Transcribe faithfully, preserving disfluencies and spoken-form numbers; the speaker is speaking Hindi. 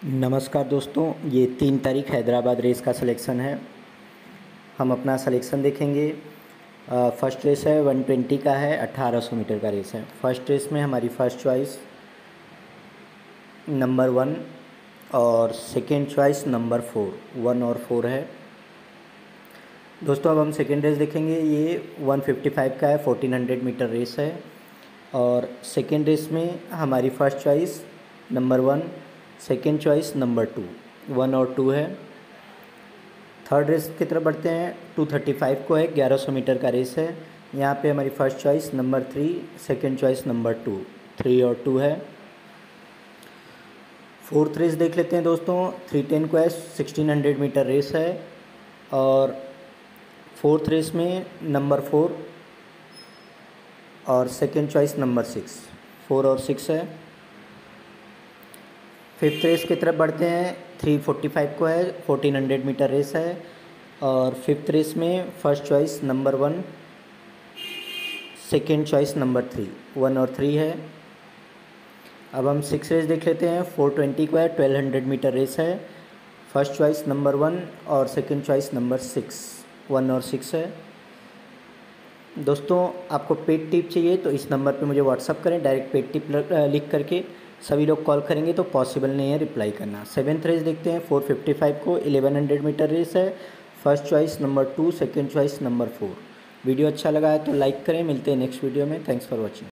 नमस्कार दोस्तों, ये तीन तारीख हैदराबाद रेस का सिलेक्शन है। हम अपना सिलेक्शन देखेंगे। फ़र्स्ट रेस है वन ट्वेंटी का है, अट्ठारह सौ मीटर का रेस है। फर्स्ट रेस में हमारी फ़र्स्ट चॉइस नंबर वन और second choice number four, one और फोर है। दोस्तों अब हम सेकेंड रेस देखेंगे। ये वन फिफ्टी फाइव का है, फोर्टीन हंड्रेड मीटर रेस है। और सेकेंड रेस में हमारी first choice number one, second choice number two, one और टू है। थर्ड रेस की तरफ बढ़ते हैं। टू थर्टी फाइव को है, ग्यारह सौ मीटर का रेस है। यहाँ पे हमारी first choice number three, second choice number two, three और टू है। फोर्थ रेस देख लेते हैं दोस्तों। थ्री टेन को है, सिक्सटीन हंड्रेड मीटर रेस है। और फोर्थ रेस में नंबर फोर और second choice number six, four और सिक्स है। फिफ्थ रेस की तरफ बढ़ते हैं। थ्री फोर्टी फाइव को है, फोर्टीन हंड्रेड मीटर रेस है। और फिफ्थ रेस में first choice number one, second choice number three, one और थ्री है। अब हम सिक्स रेस देख लेते हैं। फोर ट्वेंटी को है, ट्वेल्व हंड्रेड मीटर रेस है। फर्स्ट चॉइस नंबर वन और second choice number six, one और सिक्स है। दोस्तों आपको पेड टिप चाहिए तो इस नंबर पे मुझे व्हाट्सअप करें। डायरेक्ट पेड टिप लिख करके सभी लोग कॉल करेंगे तो पॉसिबल नहीं है रिप्लाई करना। सेवेंथ रेस देखते हैं। फोर फिफ्टी फाइव को, इलेवन हंड्रेड मीटर रेस है। First choice number two, second choice number four. Video अच्छा लगा है तो लाइक करें। मिलते हैं नेक्स्ट वीडियो में। Thanks for watching.